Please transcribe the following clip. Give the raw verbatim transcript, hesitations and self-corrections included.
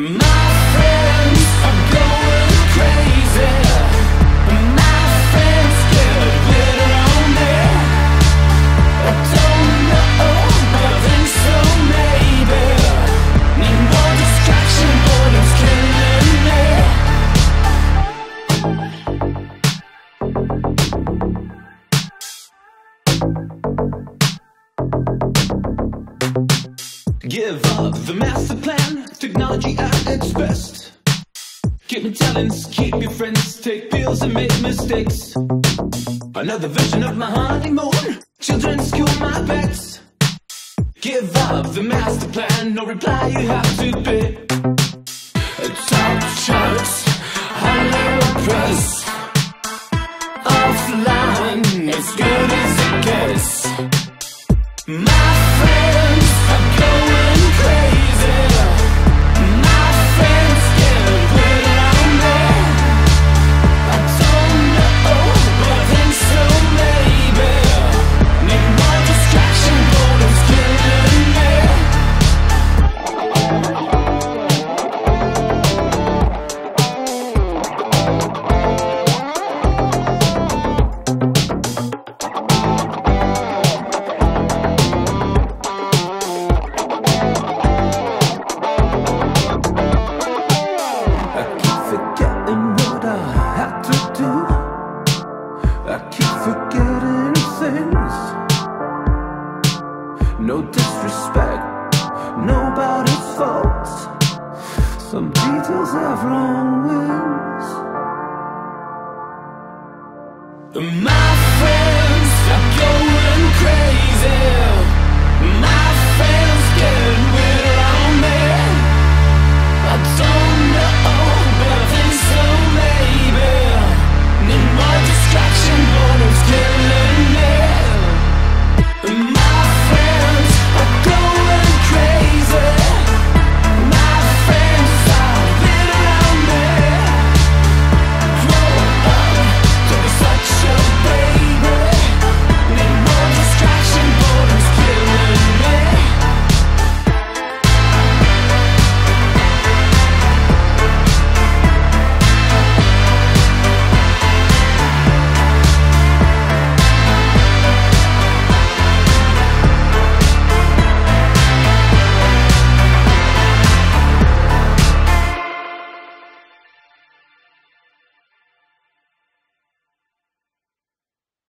My friends are going crazy. My friends get glitter on me. I don't know, but I think so maybe. Need more distraction, boredom's killing me. Give up the master plan, technology at its best. Keep me talents, keep your friends, take pills and make mistakes. Another version of my honeymoon, children school my pets. Give up the master plan, no reply you have to pay. Top charts, Hollywood press. Offline, as good as it gets. My friends are going crazy. My friends get glitter on me. I don't know, but I think so maybe. Need more distraction, boredom's killing me. No disrespect, nobody's fault. Some beetles have long wings. My